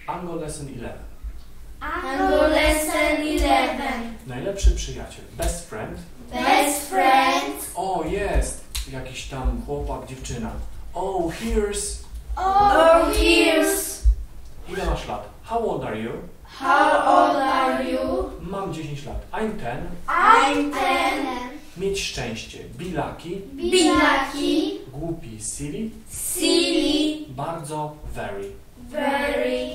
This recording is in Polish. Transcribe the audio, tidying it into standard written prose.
Ango Lesson 11. Ango Lesson 11. Najlepszy przyjaciel. Best friend. Best friend. O, jest jakiś tam chłopak, dziewczyna. Oh, here's. Oh, here's. Ile masz lat? How old are you? How old are you? Mam 10 lat. I'm 10. I'm 10. Mieć szczęście. Be lucky. Be lucky. Głupi. Silly. Silly. Bardzo. Very. Very.